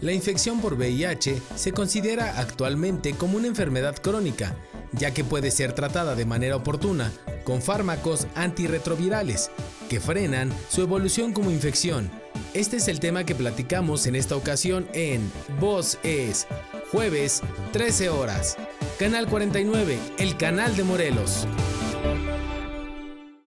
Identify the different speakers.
Speaker 1: La infección por VIH se considera actualmente como una enfermedad crónica, ya que puede ser tratada de manera oportuna con fármacos antirretrovirales que frenan su evolución como infección. Este es el tema que platicamos en esta ocasión en Voz es jueves 13 horas. Canal 49, el canal de Morelos.